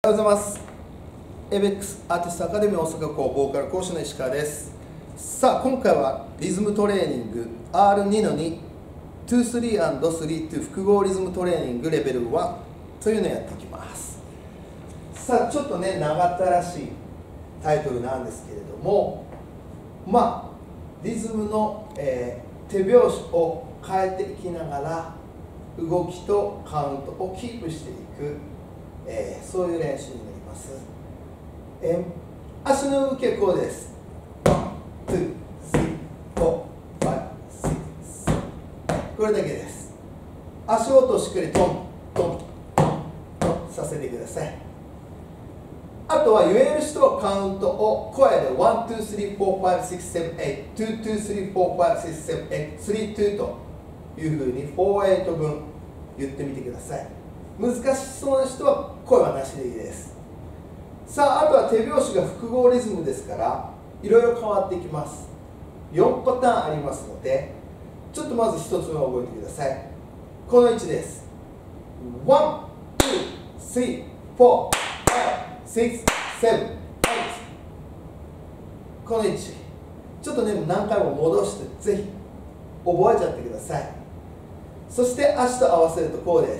おはようございます。ABEX アーティストアカデミー大阪校ボーカル講師の石川です。さあ、今回はリズムトレーニング R2 の2 2-3 & 3-2複合リズムトレーニングレベル1というのをやっていきます。さあ、ちょっとね長ったらしいタイトルなんですけれども、リズムの、手拍子を変えていきながら動きとカウントをキープしていくそういう練習になります。足の動きはこうです。1、2、3、4、5、6、7、これだけです。足音をしっかりトントントントンさせてください。あとは言える人はカウントを声で1、2、3、4、5、6、7、8、2、2、3、4、5、6、7、8、3、2というふうに4、8分言ってみてください。難しそうな人は声はなしでいいです。さあ、あとは手拍子が複合リズムですからいろいろ変わってきます。4パターンありますので、ちょっとまず1つ目を覚えてください。この位置です。1、2、3、4、5、6、7、8、この位置ちょっとね何回も戻してぜひ覚えちゃってください。そして足と合わせるとこうです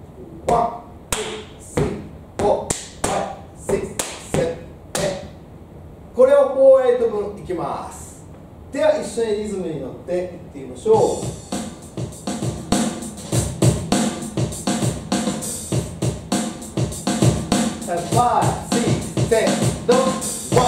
。1、2、3、4、5、6、7、8、これを4、8分いきます。では一緒にリズムに乗っていってみましょう。5、6、7、どう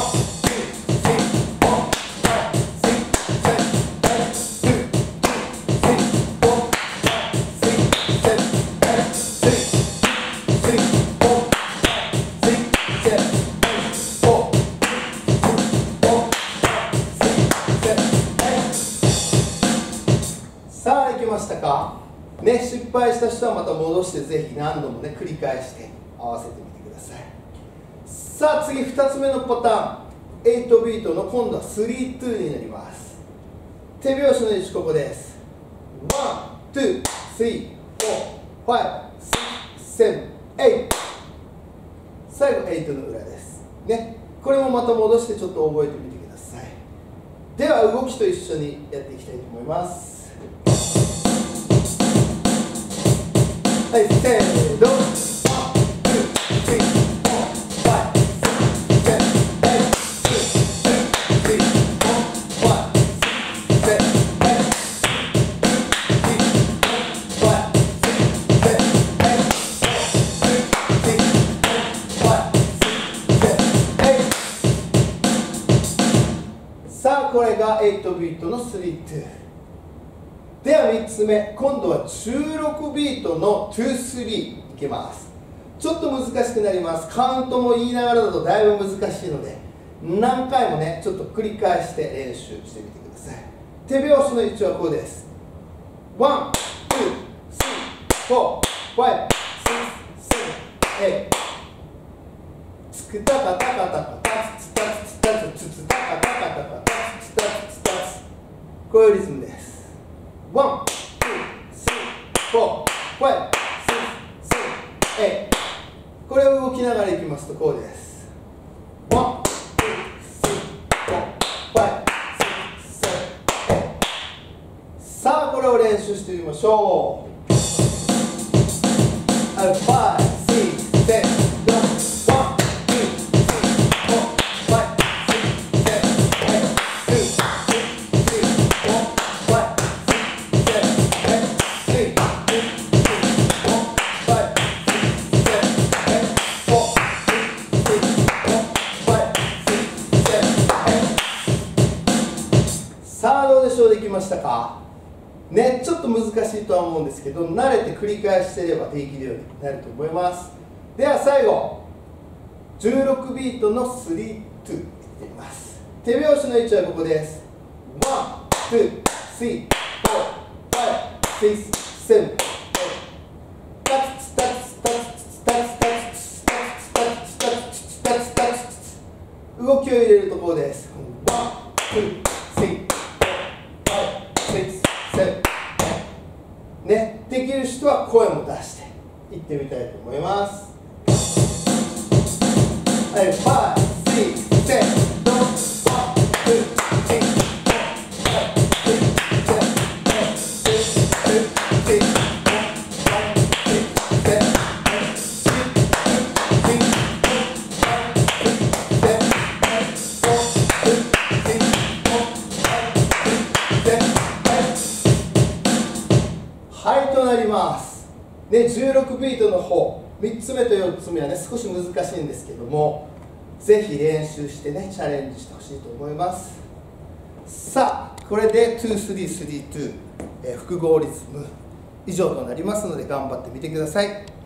さあ、いけましたかね。失敗した人はまた戻してぜひ何度もね繰り返して合わせてみてください。さあ、次2つ目のパターン8ビートの今度は3-2になります。手拍子の位置ここです。1、2、3、4、5、6、7、8、最後8の裏ですね。これもまた戻してちょっと覚えてみてください。では動きと一緒にやっていきたいと思います。はい、せーの。さあ、これが8ビートの3-2。では3つ目、今度は16ビートの2-3いきます。ちょっと難しくなります。カウントも言いながらだとだいぶ難しいので何回もねちょっと繰り返して練習してみてください。手拍子の位置はこうです。1、2、3、4、5、6、7、8、つくたかたかたかたつつたつつたつつつたかたかたかたつつたつつたつ、こういうリズムです。1、2、3、4、5、6、7、8、これを動きながらいきますとこうです。1、2、3、4、5、6、7、8、さあ、これを練習してみましょう。5、6、7、さあ、どうでしょう。できましたかね。ちょっと難しいとは思うんですけど慣れて繰り返していればできるようになると思います。では最後16ビートの3-2いってみます。手拍子の位置はここです。1、2、3、4、5、6、7、8、動きを入れるところです。1、2、3、ね、できる人は声も出していってみたいと思います。 はいとなります。ね、16ビートの方、3つ目と4つ目はね、少し難しいんですけども、ぜひ練習してね、チャレンジしてほしいと思います。さあ、これで2、3、3、2、複合リズム以上となりますので、頑張ってみてください。